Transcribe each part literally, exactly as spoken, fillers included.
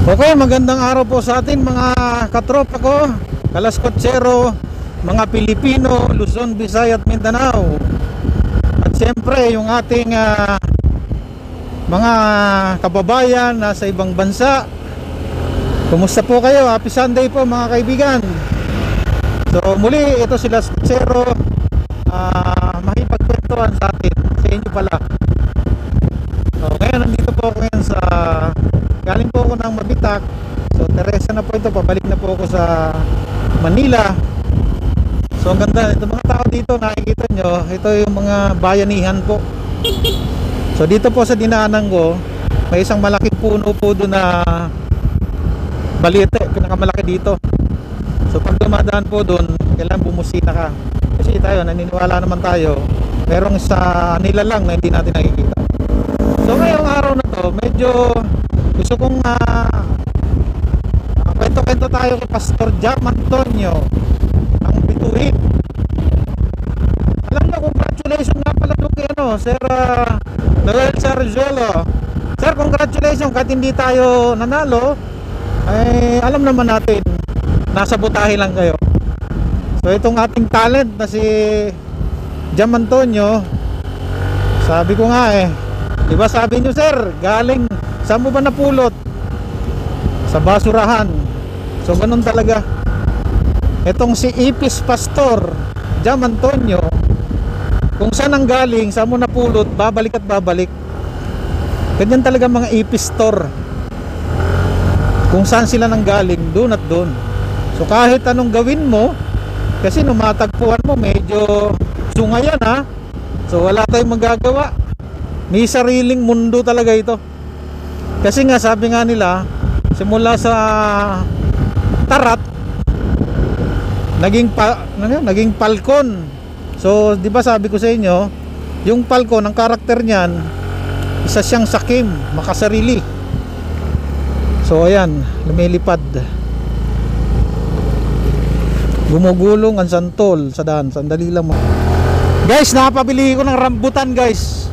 Okay, magandang araw po sa atin mga katropa ko, kalaskotsero, mga Pilipino, Luzon, Visayas at Mindanao. At siyempre yung ating uh, mga kababayan nasa ibang bansa. Kumusta po kayo? Happy Sunday po mga kaibigan. So muli, ito sila Skotsero, uh, makipagkwentuhan sa atin, sa inyo pala. So ngayon nandito po ako ngayon sa, galing po ako ng Mabitak. So Teresa na po ito, pabalik na po ako sa Manila. So ang ganda, ito mga tao dito, nakikita nyo, ito yung mga bayanihan po. So dito po sa dinaanan ko, may isang malaking puno po doon na balite, pinakamalaki dito. So pag dumadaan po doon, kailangan bumusina ka. Kasi tayo, naniniwala naman tayo, merong sa nila lang na hindi natin nakikita. So ngayong araw na to, medyo gusto kong uh, uh, kwento-kwento tayo kay Pastor Jam Antonio, ang bituin. Alam nyo, congratulations nga pala doon kay ano, Sir uh, Noel Sarzuelo. Sir, congratulations, kahit hindi tayo nanalo, ay alam naman natin, nasa butahe lang kayo. So itong ating talent na si Jam Antonio, sabi ko nga eh, diba sabi nyo sir, galing, saan mo ba napulot? Sa basurahan. So ganun talaga. Itong si Ipis Pastor Jam Antonio, kung saan ang galing, saan mo napulot, babalik at babalik. Ganyan talaga mga Ipis Store. Kung saan sila nang galing, doon at doon. So kahit anong gawin mo, kasi nung matagpuan mo, medyo sungayan ha. So wala tayong magagawa. May sariling mundo talaga ito. Kasi nga sabi nga nila, simula sa tarat, naging pa, naging palkon. So di ba sabi ko sa inyo, yung palkon, ang karakter niyan, isa siyang sakim, makasarili. So ayan, lumilipad. Gumugulong ang santol sa daan. Sandali lang mo. Guys, nakapabili ko ng rambutan guys.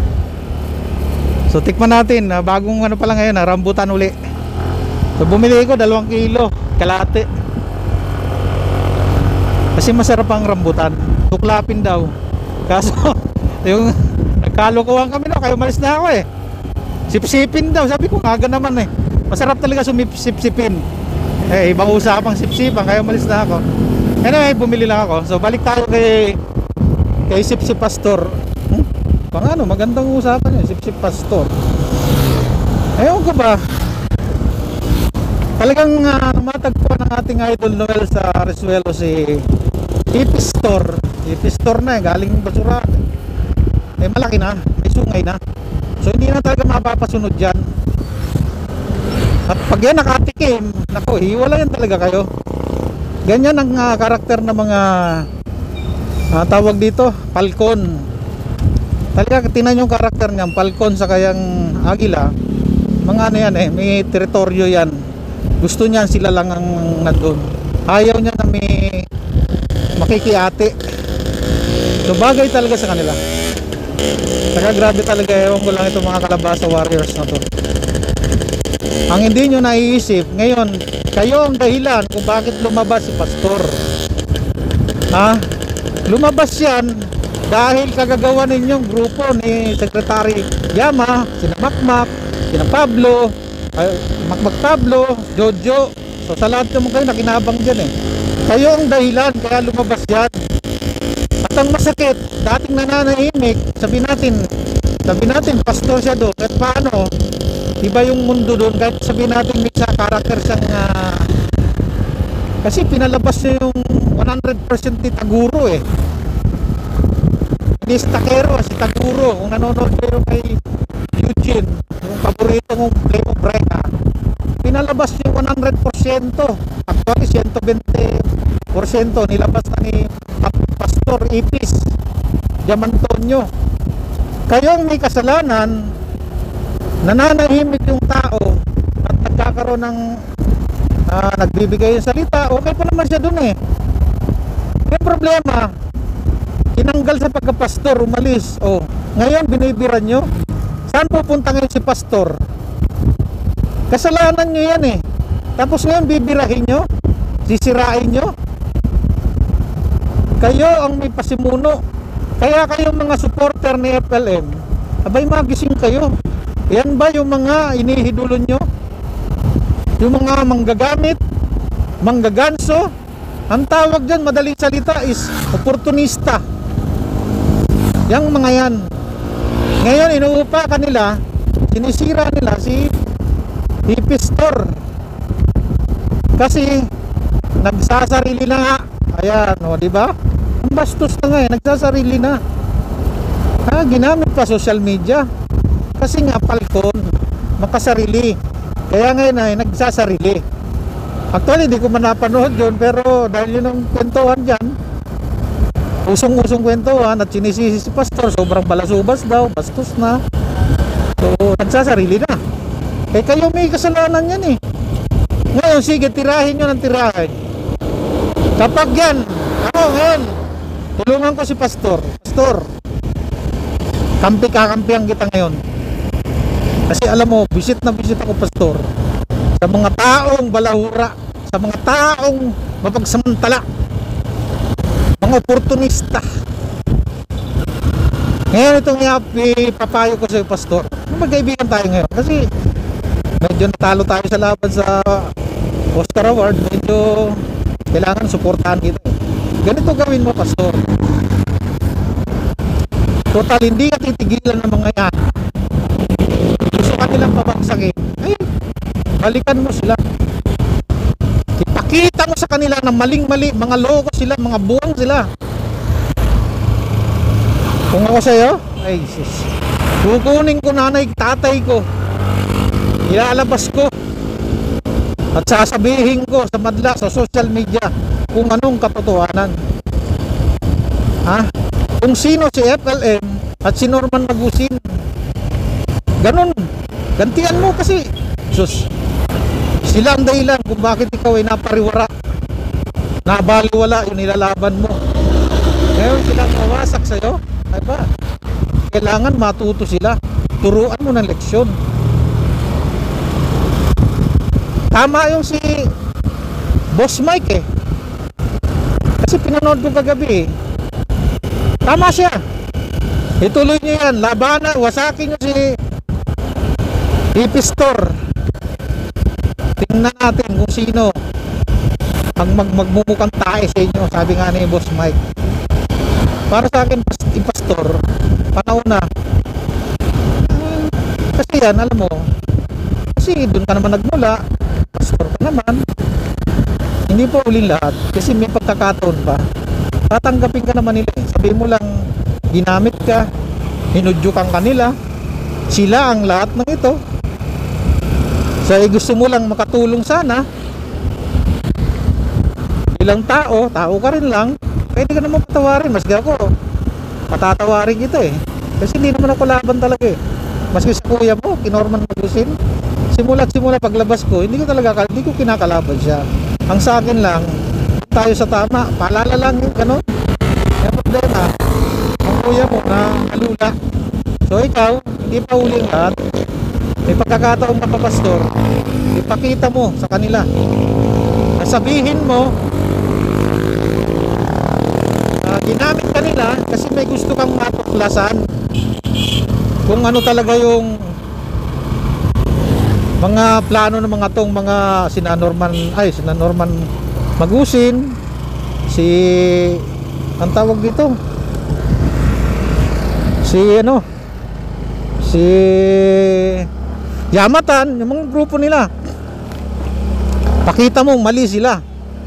So tikman natin, uh, bagong ano pala ngayon, uh, rambutan uli. So bumili ko dalawang kilo, kalate. Kasi masarap ang rambutan. Tuklapin daw. Kaso yung nagkalokohan kami no, kayo malis na ako eh. Sipsipin daw, sabi ko ngaga naman eh. Masarap talaga sumipsipsipin. Eh ibang usapang sipsipan, kayo malis na ako. Anyway, bumili lang ako. So balik tayo kay kay Sipsip Pastor. Hmm? Pang ano, magandang usapan yun, Sipsip Pastor. Ewan ko ba, talagang uh, matagpuan ng ating idol Noel sa Resuelo si Ipis Store. Ipis Store na eh, galing basura. Eh malaki na, may sungay na. So hindi na talaga mapapasunod dyan. At pag yan nakatikim, naku, hiwala yan talaga kayo. Ganyan ang uh, karakter ng mga uh, tawag dito, palkon. Talaga, tingnan yung karakter niyan, palkon sa kayang agila. Mga ano yan eh, may teritoryo yan. Gusto niyan sila lang ang nandun. Ayaw niya na may makikiate. So bagay talaga sa kanila. Saka grabe talaga, ewan ko lang itong mga kalabasa warriors na to. Ang hindi nyo naiisip, ngayon, kayo ang dahilan kung bakit lumabas si Pastor. Ha? Lumabas yan dahil kagagawa ninyong grupo ni Secretary Yama, sina Makmak, sina Pablo, ay, Makmak Pablo, Jojo. So sa lahat naman kayo nakinabang dyan eh. Kayo ang dahilan kaya lumabas yan. At ang masakit, dating nananahimik, sabi natin, sabi natin, pastor siya doon, at paano? Iba yung mundo doon, kahit sabihin natin may sa karakter siyang uh, kasi pinalabas niya yung one hundred percent ni Taguro eh. Hindi si Takero, si Taguro. Kung nanonood kayo kay Eugene, yung paborito mong Play of Brian, pinalabas niya yung one hundred percent. Actually one hundred twenty percent nilabas na ni Pastor Ipis Jam Antonio. Kayo ang may kasalanan, nananahimik yung tao at nagkakaroon ng uh, nagbibigay yung salita, okay pa naman siya dun eh. Yung problema, tinanggal sa pagkapastor, umalis. O, ngayon binibiran nyo. Saan pupunta ngayon si pastor? Kasalanan nyo yan eh. Tapos ngayon bibirahin nyo, sisirain nyo. Kayo ang may pasimuno. Kaya kayo mga supporter ni F L M, abay magising kayo. Yan ba yung mga inihidulon nyo? Yung mga manggagamit, manggaganso? Ang tawag dyan, madaling salita, is oportunista. Yang mga yan. Ngayon inuupa kanila, sinisira nila si Hipistor. Kasi nagsasarili na nga. Ayan, o, di ba? Ang bastos na nga eh, nagsasarili na. Ha, ginamit pa social media. Kasi nga Falcon, makasarili. Kaya ngayon ay nagsasarili. Actually, di ko man napanood yun, pero dahil yun ang kwentuhan dyan, usong-usong kwentuhan at sinisisi si Pastor, sobrang balasubas daw, bastos na. So, nagsasarili na. Eh kayo may kasalanan yan eh. Ngayon, sige, tirahin nyo ng tirahin. Kapag yan, ako ngayon, tulungan ko si Pastor. Pastor, kampi-kakampihan kita ngayon. Kasi alam mo, visit na visit ako, Pastor, sa mga taong balahura, sa mga taong mapagsamantala, mga oportunista. Ngayon itong ipapayo ko sa iyo, Pastor, magkaibigan tayo ngayon. Kasi medyo natalo tayo sa laban sa Oscar Award. Medyo kailangan suportahan kita. Ganito gawin mo, Pastor. Total, hindi ka titigilan ng mga yan. Gusto ka nilang pabagsakin, ay, balikan mo sila. Ipakita mo sa kanila na maling-mali, mga loko sila, mga buwang sila. Kung ako sa'yo, ay sis, kukunin ko nanay, tatay ko, ilalabas ko at sasabihin ko sa madla, sa social media, kung anong katotohanan. Ha? Kung sino si F L M at si Norman Magusin. Ganon, gantian mo kasi sus, sila ang dahilan kung bakit ikaw ay napariwara, nabaliwala yung nilalaban mo. Ngayon sila mawasak sa'yo, ay ba? Kailangan matuto sila, turuan mo ng leksyon. Tama yung si Boss Mike eh, kasi pinanood ko kagabi eh. Tama siya, ituloy niyo yan, labanan, wasakin niyo si Hipistor. Tingnan natin kung sino ang mag magmumukang tae sa inyo, sabi nga ni Boss Mike. Para sa akin, Pastor, panahon na. Hmm, kasi yan, alam mo, kasi doon ka naman nagmula, Pastor ka naman. Hindi po uling lahat, kasi may pagkakataon pa. Tatanggapin ka naman nila. Sabi mo lang, ginamit ka, hinudyukan ka nila, sila ang lahat ng ito. So, eh, gusto mo lang makatulong sana. Bilang tao, tao ka rin lang, pwede ka naman patawarin. Maski ako, patatawarin kita eh. Kasi hindi naman ako laban talaga eh. Maski sa kuya mo, kinorman Magusin, simula't simula paglabas ko, hindi ko talaga, hindi ko kinakalaban siya. Ang sa akin lang, tayo sa tama, paalala lang yung gano'n. Yung problema, ang kuya mo na alula. So ikaw, hindi pa huling lahat. May pagkakataon ka pa, Pastor, ipakita mo sa kanila. Sabihin mo, uh, ginamit ka nila kasi may gusto kang matuklasan kung ano talaga yung mga plano ng mga tong mga sina Norman, ay sina Norman Magusin, si ang tawag dito, si ano, si Yamatan, yung mga grupo nila. Pakita mo mali sila.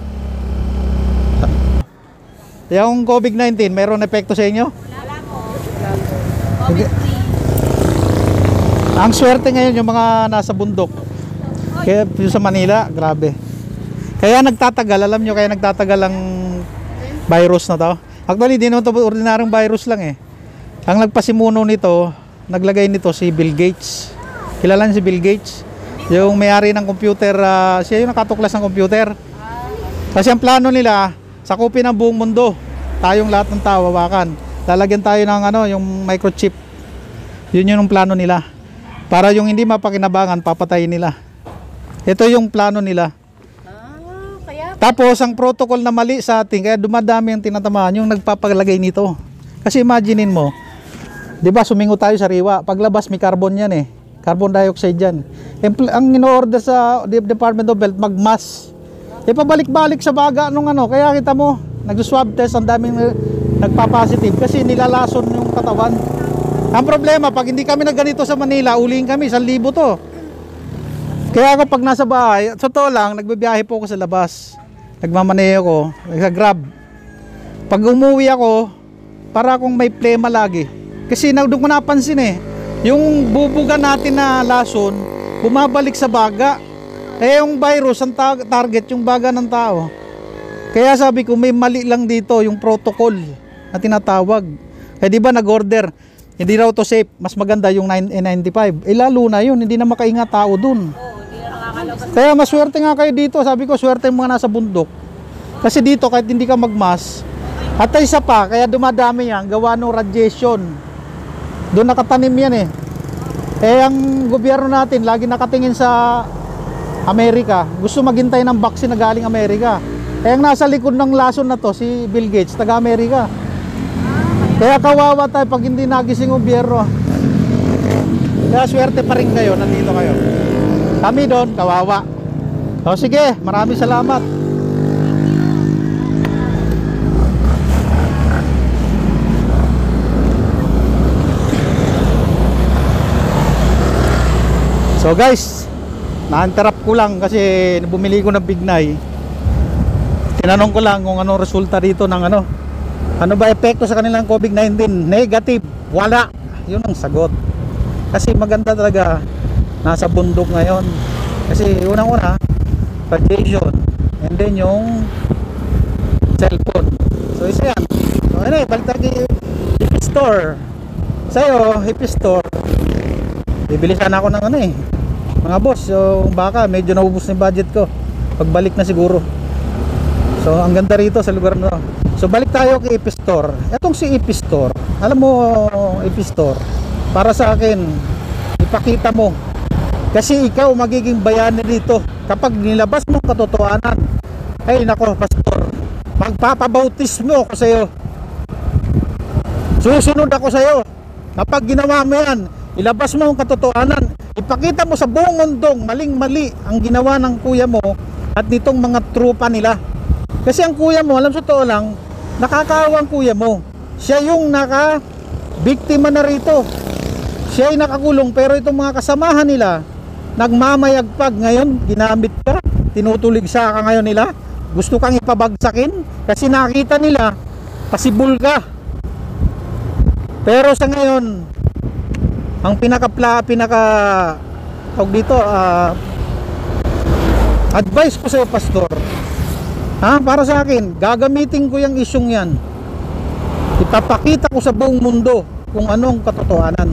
Yung COVID nineteen, mayroon epekto sa inyo? Wala po. COVID free. Ang swerte ngayon yung mga nasa bundok. Kaya yung sa Manila, grabe. Kaya nagtatagal, alam nyo, kaya nagtatagal ang virus na to. Actually, di naman ito ordinaryong virus lang eh. Ang nagpasimuno nito, naglagay nito si Bill Gates. Kilala niyo si Bill Gates? Yung may-ari ng computer, uh, siya yung nakatuklas ng computer. Kasi ang plano nila, sakupin ang buong mundo. Tayong lahat ng tao, hawakan. Lalagyan tayo ng ano, yung microchip. Yun yun ang plano nila. Para yung hindi mapakinabangan, papatayin nila. Ito yung plano nila. Ah, kaya Tapos ang protocol na mali sa atin, kaya dumadami ang tinatamaan yung nagpapalagay nito. Kasi imaginein mo, 'di ba sumingo tayo sa riwa, paglabas may carbon yan eh. Carbon dioxide yan. Empl- ang ino-order sa De- Department of Health magmas. E pabalik-balik sa baga nung ano, kaya kita mo, nag-swab test, ang daming uh, nagpa-positive kasi nilalason yung katawan. Ang problema, pag hindi kami nagganito sa Manila, ulihin kami, isang libo to. Kaya ako pag nasa bahay, sa totoo lang, nagbibiyahe po ako sa labas. Nagmamaneho ko, nag-grab. Pag umuwi ako, para akong may plema lagi. Kasi na, doon ko napansin eh, yung bubuga natin na lason, bumabalik sa baga. Eh yung virus, ang ta- target, yung baga ng tao. Kaya sabi ko, may mali lang dito, yung protocol na tinatawag. Eh di ba nag-order, hindi raw to safe, mas maganda yung N ninety-five. Eh lalo na yun, hindi na makainga tao dun. Kaya maswerte nga kayo dito, sabi ko, swerte yung mga nasa bundok. Kasi dito, kahit hindi ka magmas, at isa pa, kaya dumadami yan, gawa ng radiation. Doon nakatanim yan eh. Eh ang gobyerno natin, lagi nakatingin sa Amerika, gusto maghintay ng vaccine na galing Amerika. Eh ang nasa likod ng lason na to, si Bill Gates, taga-Amerika. Kaya kawawa tayo pag hindi nagising gobyerno. Kaya swerte pa rin kayo, nandito kayo. Kami doon, kawawa. O sige, maraming salamat. So guys, na-interrupt ko lang kasi bumili ko ng Bignay. Tinanong ko lang kung anong resulta dito ng ano. Ano ba epekto sa kanilang COVID nineteen? Negative. Wala. Yun ang sagot. Kasi maganda talaga nasa bundok ngayon. Kasi unang-una, radiation. And then yung cellphone. So isa yan. So ano eh, balik tayo kay Hippie Store. Sa'yo, Hippie Store, bibili sana ako ng ano eh, mga boss. So baka medyo naubos na yung budget ko. Pagbalik na siguro. So ang ganda rito sa lugar na to. So balik tayo kay Hippie Store. Etong si Hippie Store, alam mo, Hippie Store, para sa akin, ipakita mo. Kasi ikaw magiging bayani dito. Kapag nilabas mo katotohanan, ay nako pastor, magpapabautismo ako sa'yo. Susunod ako sa'yo. Kapag ginawa mo yan, ilabas mo ang katotohanan, ipakita mo sa buong mundong maling-mali ang ginawa ng kuya mo at nitong mga trupa nila. Kasi ang kuya mo, alam sa totoo lang, nakakaawa ang kuya mo. Siya yung naka-biktima na rito. Siya ay nakakulong, pero itong mga kasamahan nila, nagmamayagpag. Ngayon, ginamit ka, tinutulig sa ka ngayon nila, gusto kang ipabagsakin kasi nakita nila, pasibul ka. Pero sa ngayon, ang pinaka-pla, pinaka tawag dito, uh, advice ko sa iyo, pastor, ha, para sa akin, gagamitin ko yung isyong yan. Ipapakita ko sa buong mundo kung anong katotohanan.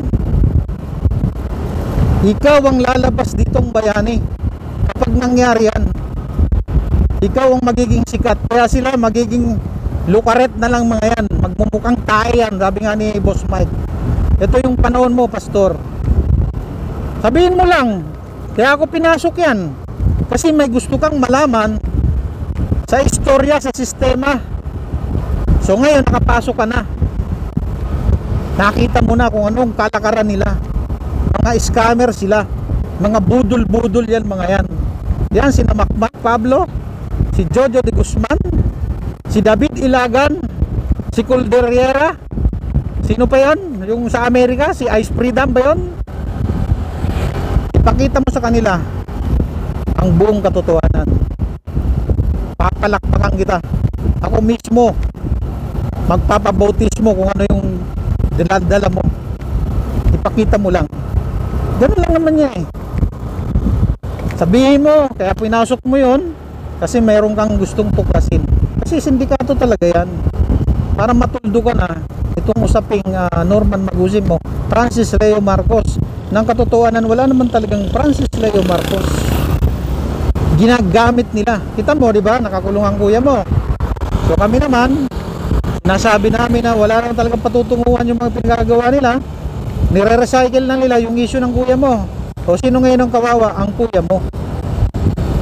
Ikaw ang lalabas ditong bayani. Kapag nangyari yan, ikaw ang magiging sikat. Kaya sila magiging lukaret na lang mga yan, magmumukhang tae yan, sabi nga ni Boss Mike. Ito yung panahon mo, pastor. Sabihin mo lang, kaya ako pinasok yan kasi may gusto kang malaman sa istorya, sa sistema. So ngayon nakapasok ka na, nakita mo na kung anong kalakaran nila. Mga scammer sila, mga budol-budol yan, mga yan. Yan si Macmac Pablo, si Jojo de Guzman, si David Ilagan, si Calderera, sino pa yon? Yung sa Amerika, si Ice Freedom ba yon? Ipakita mo sa kanila ang buong katotohanan. Papalakpakan kita. Ako mismo magpapabautismo kung ano yung dinadala mo. Ipakita mo lang. Ganun lang naman niya eh. Sabihin mo, kaya pinasok mo yon kasi mayroon kang gustong tuklasin. Kasi sindikato talaga yan. Para matuldo ka na itong usaping uh, Norman Magusim mo, Francis Leo Marcos. Nang katotohanan, wala naman talagang Francis Leo Marcos. Ginagamit nila. Kita mo, di ba? Nakakulong ang kuya mo. So kami naman, nasabi namin na wala naman talagang patutunguhan yung mga pinagagawa nila. Nire-recycle na nila yung issue ng kuya mo. O sino ngayon ang kawawa? Ang kuya mo.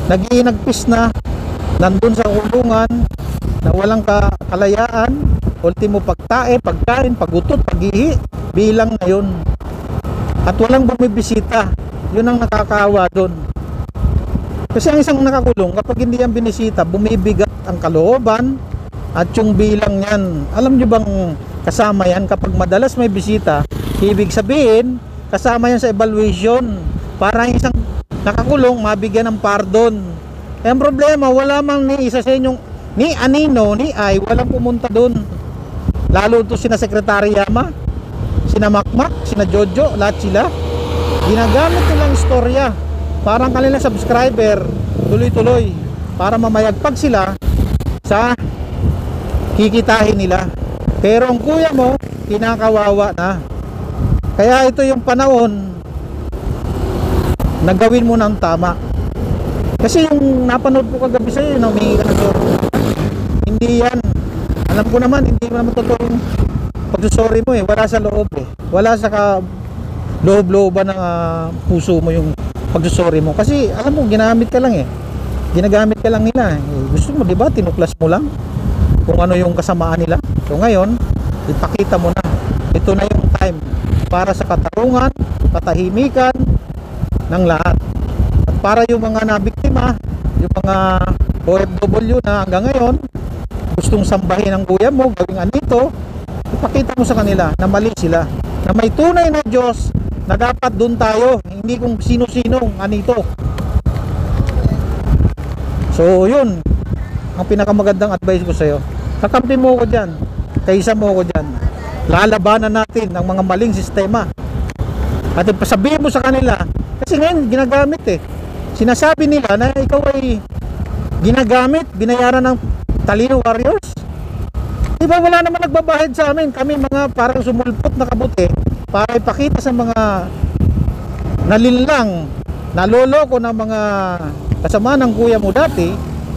nagiinagpis na, nandun sa kulungan, na walang ka kalayaan, ultimo pagtae, pagkain, pagutot, paghihi, bilang ngayon. At walang bumibisita. Yun ang nakakaawa doon. Kasi ang isang nakakulong, kapag hindi yan binisita, bumibigat ang kalooban at yung bilang yan. Alam nyo bang kasama yan kapag madalas may bisita, ibig sabihin, kasama yan sa evaluation para ang isang nakakulong mabigyan ng pardon. Eh, ang problema, wala mang ni isa sa inyong, ni Anino, ni Ay, walang pumunta doon. Lalo to sina Sekretary Yama, sina Makmak, sina Jojo, lahat sila. Ginagamit nilang istorya. Parang kanilang subscriber, tuloy-tuloy. Para mamayagpag sila sa kikitahin nila. Pero ang kuya mo, kinakawawa na. Kaya ito yung panahon na gawin mo ng tama. Kasi yung napanood ko kagabi sa'yo, yung humingi ka ng sorry. Hindi yan. Alam ko naman, hindi mo naman totoong pagsusorry mo eh. Wala sa loob eh. Wala sa ka loob-looban ng uh, puso mo yung pagsusorry mo. Kasi alam mo, ginamit ka lang eh. Ginagamit ka lang nila. Eh, gusto mo diba, tinuklas mo lang kung ano yung kasamaan nila. So ngayon, ipakita mo na. Ito na yung time para sa katarungan, katahimikan ng lahat. At para yung mga nabiktima, yung mga O F W na hanggang ngayon gustong sambahin ang kuya mo, gawing anito, ipakita mo sa kanila na mali sila, na may tunay na Diyos na dapat doon tayo, hindi kung sino-sinong anito. So yun ang pinakamagandang advice ko sa'yo. Kakampi mo ko dyan, kaisa mo ko dyan. Lalabanan natin ang mga maling sistema at ipasabihin mo sa kanila, kasi ngayon ginagamit eh, sinasabi nila na ikaw ay ginagamit, binayaran ng talino warriors. Diba wala naman nagbabahid sa amin, kami mga parang sumulpot na kabuti para ipakita sa mga nalinlang, naloloko ng mga kasama ng kuya mo dati.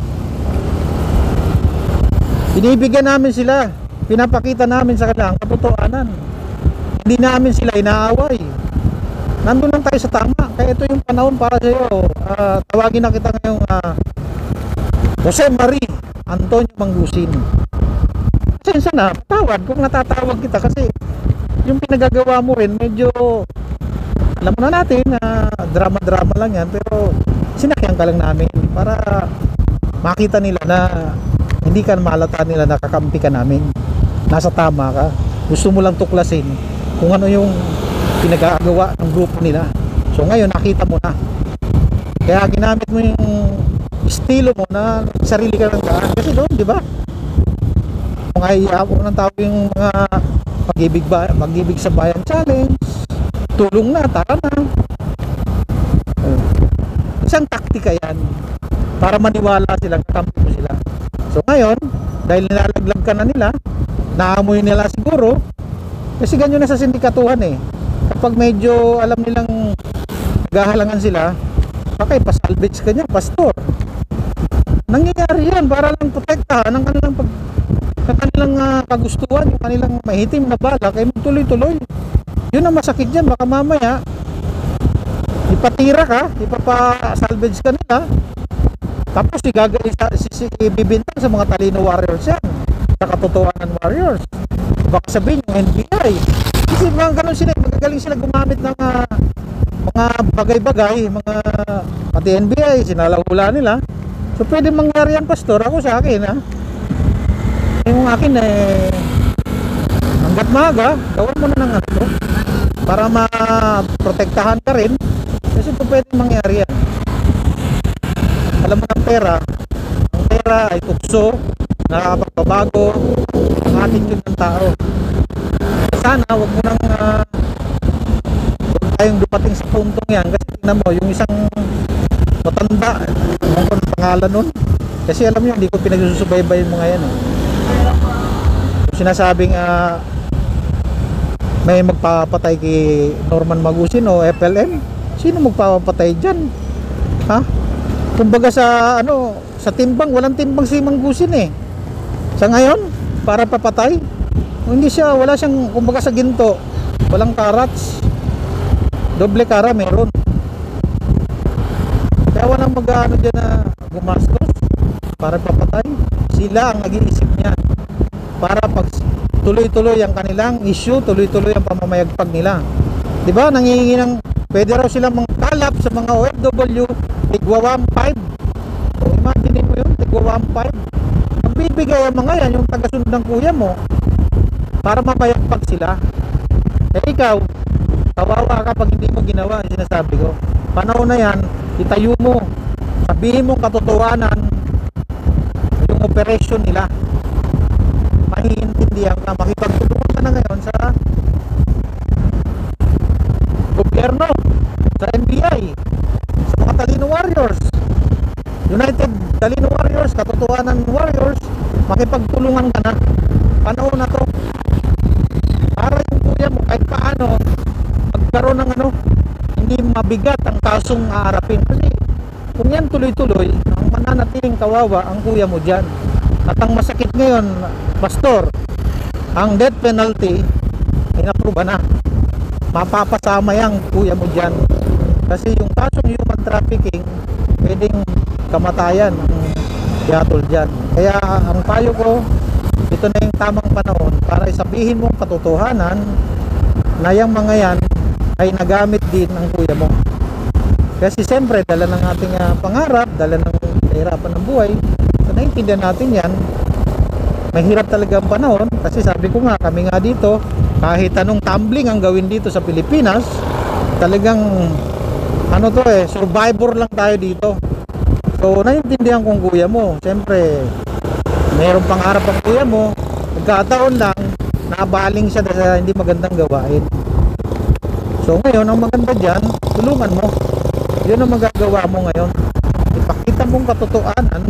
Binibigyan namin sila, pinapakita namin sa kanila ang katotohanan. Hindi namin sila inaaway. Nandun lang tayo sa tama. Kaya ito yung panahon para sa iyo. Uh, tawagin na kita ngayong uh, Jose Marie Antonio Manggusin. Pasensya na, tawad kung natatawag kita kasi yung pinagagawa mo rin medyo, alam mo na natin na uh, drama-drama lang yan, pero sinakyan ka lang namin para makita nila na hindi ka malata nila, nakakampi ka namin, nasa tama ka, gusto mo lang tuklasin kung ano yung pinagagawa ng grupo nila. So ngayon nakita mo na, kaya ginamit mo yung estilo mo na sarili ka ng daan. Kasi doon, di ba, mga iyapo ng tao yung mga pag-ibig, ba, pag-ibig sa bayan challenge, tulong na, tara na. uh, isang taktika yan para maniwala silang kakampi mo sila. So ngayon, dahil nilalaglag ka na nila, naamoy nila siguro, kasi ganyan na sa sindikatuhan eh, kapag medyo alam nilang naghahalangan sila, baka ipasalvage ka niya, pastor. Nangyayari yan para lang protektahan ang kanilang pag, ang kanilang uh, kagustuhan, yung kanilang mahitim na balak ay magtuloy-tuloy. Yun ang masakit dyan, baka mamaya ipatira ka, ipapasalvage ka nila, tapos igagawin sa si, si, ibibintang sa mga talino warriors yan, sa katotohanan warriors. Baka sabihin yung N B I, kasi mga ganun sila, magagaling sila gumamit ng uh, mga bagay-bagay, mga pati N B I sinalahula nila. So pwede mangyari yan, pastor. Ako sa akin ha, yung akin eh, hanggat maaga gawin mo na ng ano para maprotektahan ka rin, kasi ito pwede mangyari yan. Alam mo ng pera, ang pera ay tukso, nakakapagbabago ang attitude ng tao. Sana wag mo nang uh, huwag tayong dumating sa puntong yan, kasi tingnan mo yung isang matanda, ano ko ang pangalan nun, kasi alam nyo hindi ko pinagsusubaybay mo ngayon eh. Yung sinasabing uh, may magpapatay kay Norman Magusin o F L M, sino magpapatay dyan ha? Kumbaga sa ano, sa timbang, walang timbang si Manggusin eh. Sa ngayon, para papatay, hindi siya, wala siyang, kumbaga sa ginto, walang karats, doble kara meron. Kaya walang mag-ano dyan na gumastos para papatay. Sila ang nag-iisip niyan para pag tuloy-tuloy ang kanilang issue, tuloy-tuloy ang pamamayagpag nila. Di ba? Nangihingi ng, pwede raw silang mangkalap sa mga O F W, tigwa one point five. So, imagine mo yun, tigwa one point five. Magbibigay ang mga yan, yung tagasunod ng kuya mo, para mapayagpag sila. Eh ikaw, kawawa ka pag hindi mo ginawa yung sinasabi ko. Panahon na yan, itayo mo, sabihin mo katotohanan yung operation nila. Mahiintindihan ka, makipagtulungan ka na ngayon sa gobyerno, sa N B I, sa mga Talino Warriors, United Talino Warriors, Katotohanan Warriors. Makipagtulungan ka na. Panahon na to para yung kuya mo kahit paano magkaroon ng ano, hindi mabigat ang kasong aarapin. Kasi kung yan tuloy-tuloy, ang mananatiling kawawa ang kuya mo dyan. At ang masakit ngayon, Pastor, ang death penalty inapruba na. Mapapasama yung kuya mo dyan. Kasi yung kasong human trafficking, pwedeng kamatayan ang yatol dyan. Kaya ang payo ko, ito na yung tamang panahon para isabihin mong katotohanan na yung mga yan ay nagamit din ng kuya mo. Kasi siyempre dala ng ating uh, pangarap, dala ng kahirapan ng buhay. So naiintindihan natin yan. Mahirap talaga ang panahon kasi sabi ko nga, kami nga dito, kahit anong tumbling ang gawin dito sa Pilipinas, talagang ano to eh, survivor lang tayo dito. So naiintindihan kong kuya mo. Siyempre mayroong pangarap ang kuya mo, nagkataon lang nabaling siya sa hindi magandang gawain. So ngayon ang maganda dyan, tulungan mo. Yun ang magagawa mo ngayon. Ipakita mong katotohanan.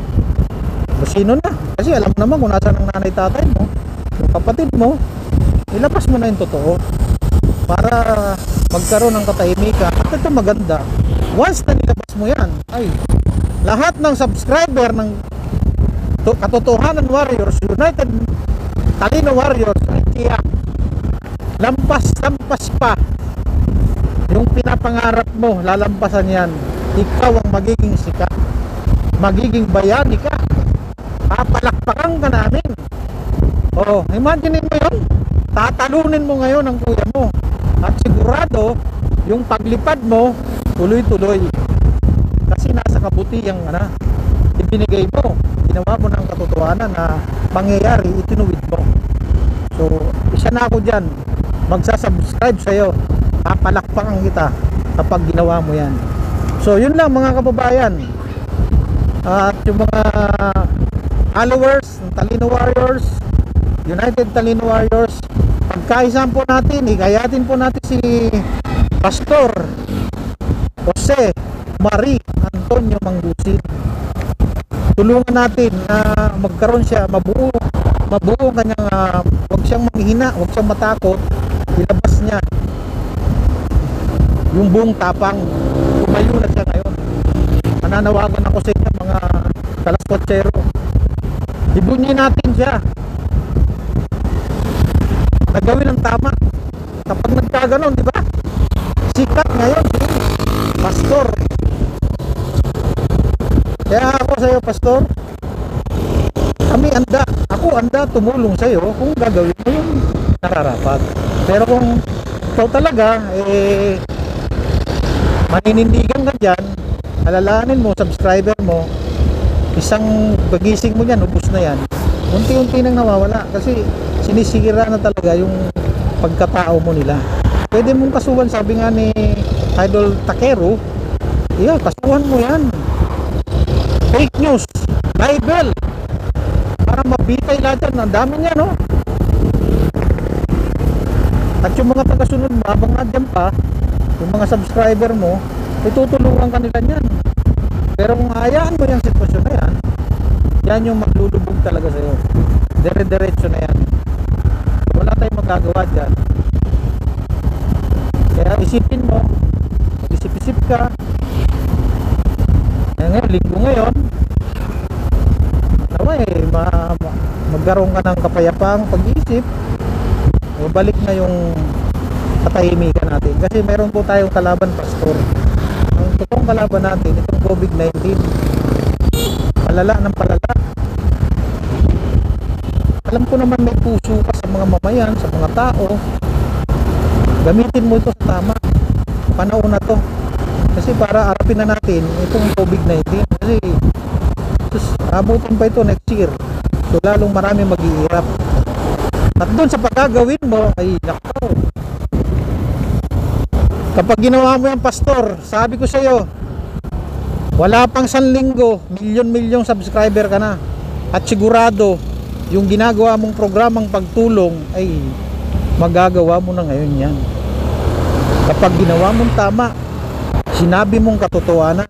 Sino na? Kasi alam naman kung nasaan ang nanay tatay mo, yung kapatid mo. Ilabas mo na yung totoo para magkaroon ng katahimikan. At ito maganda, once na nilabas mo yan, ay lahat ng subscriber ng Katotohanan Warriors, United Talino Warriors, ay tiyak lampas-lampas pa yung pinapangarap mo, lalampasan yan. Ikaw ang magiging sikat, magiging bayani ka, papalakpakan ka namin. Oh, imagine mo yun, tatalunin mo ngayon ang kuya mo at sigurado yung paglipad mo tuloy-tuloy kasi nasa kabutihang ano, ibinigay mo, ginawa mo ng katotohanan na mangyayari, itinuwid mo. So isa na ako dyan, magsasubscribe sa'yo, papalakpakan kita kapag ginawa mo yan. So yun lang mga kababayan, at yung mga followers ng Talino Warriors, United Talino Warriors, pagkaisahan po natin, ikayatin po natin si Pastor Jose Marie Antonio Manggusin. Tulungan natin na magkaroon siya, mabuo mabuo kanyang uh, huwag siyang manghina, huwag siyang matakot, ilabas niya yung buong tapang. Tumayo na siya ngayon. Mananawagan ako sa inyo mga kalaspotsero, ibunyin natin siya, nagawin ng tama. Kapag nagkaganon, di ba, sikat ngayon si Pastor. Kaya ako sa iyo, Pastor, kami anda, ako anda tumulong sa iyo kung gagawin mo yung nararapat. Pero kung ikaw talaga eh maninindigan ka dyan, alalahanin mo, subscriber mo, isang pagising mo yan, ubos na yan, unti-unti nang nawawala kasi sinisira na talaga yung pagkatao mo nila. Pwede mong kasuhan, sabi nga ni Idol Takero, yeah, kasuhan mo yan. Fake news, libel, para mabitay lahat yan. Ang dami niya, no? At yung mga tagasunod mo, habang nadyan pa, yung mga subscriber mo, itutulungan ka nila niyan. Pero kung hayaan mo yung sitwasyon na yan, yan yung maglulubog talaga sa'yo. Dire-diretso na yan. Wala tayong magagawa dyan. Kaya isipin mo, isip-isip ka. Kaya ngayon, linggo ngayon, nawa eh, ma ma magkaroon ka ng kapayapaang pag-iisip, balik na yung katahimikan natin. Kasi meron po tayong kalaban, Pastor. Ang totoong kalaban natin, itong COVID nineteen. Palala ng palala. Alam ko naman may puso ka sa mga mamayan, sa mga tao. Gamitin mo ito sa tama. Panahon na to. Kasi para harapin na natin itong COVID nineteen. Kasi sus, abutin pa ito next year. So lalong marami mag-iirap. At doon sa pagkagawin mo, ay nakaw. Kapag ginawa mo yung pastor, sabi ko sa iyo, wala pang isang linggo, milyon-milyong subscriber ka na. At sigurado, yung ginagawa mong programang pagtulong ay magagawa mo na ngayon yan. Kapag ginawa mong tama, sinabi mong katotohanan,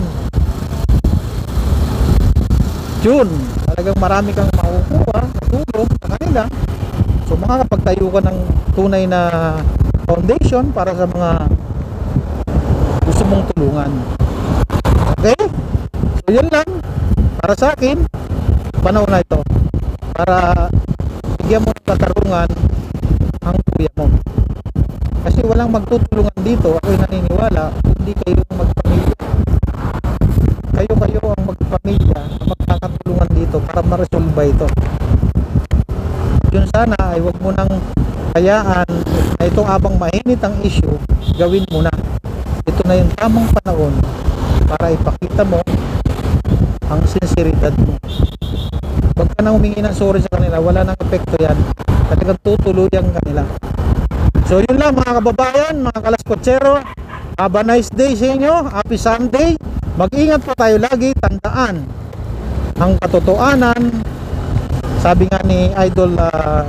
yun, talagang marami kang makukuha, tulong sa kanila. So makakapagtayo ka ng tunay na foundation para sa mga gusto mong tulungan. Okay? So yun lang para sa akin, panahon na ito para bigyan mo ng katarungan ang kuya mo. Kasi walang magtutulungan dito, ako'y naniniwala, hindi kayo magpamilya. Kayo-kayo ang magpamilya na magkakatulungan dito para ma-resolve ito. Yun sana ay wag mo nang hayaan na itong abang mainit ang issue, gawin mo na. Ito na yung tamang panahon para ipakita mo ang sinseridad mo. Huwag ka na humingi ng sorry sa kanila, wala nang epekto yan. Talagang tutuluyan kanila. So yun lang mga kababayan, mga kalaskotsero. Have a nice day sa inyo. Happy Sunday. Mag-ingat po tayo lagi. Tandaan ang katotohanan. Sabi nga ni Idol uh,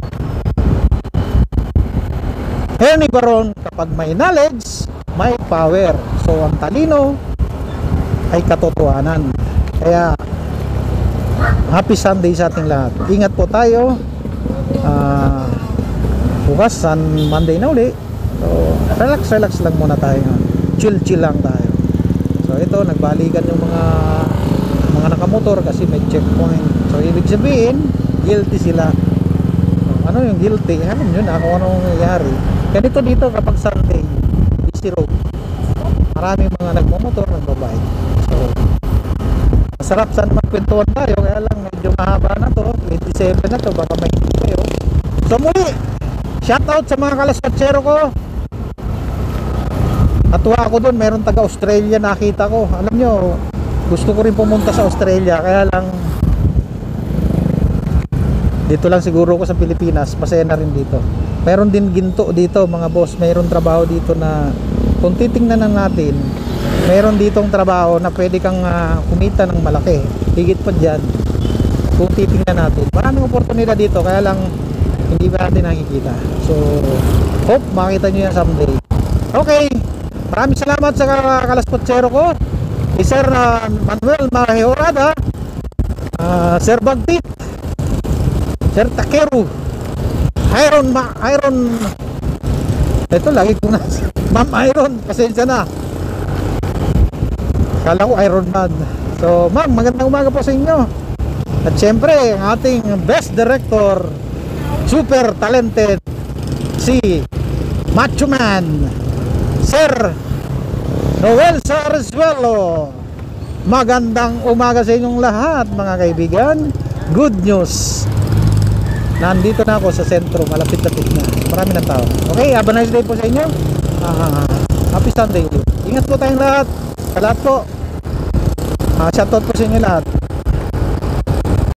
Henry Baron, kapag may knowledge, may power. So ang talino ay katotohanan. Kaya happy Sunday sa ating lahat. Ingat po tayo. uh, Bukas Sun Monday na uli. So relax relax lang muna tayo. Chill chill lang tayo. So ito, nagbalikan yung mga mga nakamotor kasi may checkpoint. So ibig sabihin, guilty sila. So, ano yung guilty? Alam nyo na kung anong nangyayari. Ganito dito kapag Sunday, busy road. Maraming mga nagmamotor, nagbabike. So masarap sana magkwentuhan tayo, kaya lang medyo mahaba na to, twenty-seven na to, baka may hindi kayo. So muli, shout out sa mga kalaskotsero ko. Natuwa ako doon, meron taga Australia nakita ko. Alam nyo, gusto ko rin pumunta sa Australia, kaya lang dito lang siguro ko sa Pilipinas, masaya na rin dito. Meron din ginto dito mga boss, mayroon trabaho dito na kung titingnan na natin, meron ditong trabaho na pwede kang uh, kumita ng malaki. Higit pa dyan, kung titingnan natin, maraming oportunidad dito, kaya lang hindi ba natin nakikita. So hope makita nyo yan someday. Okay, maraming salamat sa kalaskotsero ko, si Sir uh, Manuel Mahihorada, uh, Sir Bagtit, Sir Takeru, Iron Ma Iron ito lagi ko na Ma'am Iron, pasensya na, kala ko Iron Man. So ma'am, magandang umaga po sa inyo. At syempre ang ating best director, super talented, si Macho Man, Sir Noel Sarzuelo. Magandang umaga sa inyong lahat mga kaibigan. Good news, nandito na ako sa sentro, malapit-lapit na, marami ng tao. Okay, have a nice day po sa inyo. uh, Happy Sunday ulit. Ingat po tayong lahat, sa lahat po. uh, Shoutout po sa inyo lahat.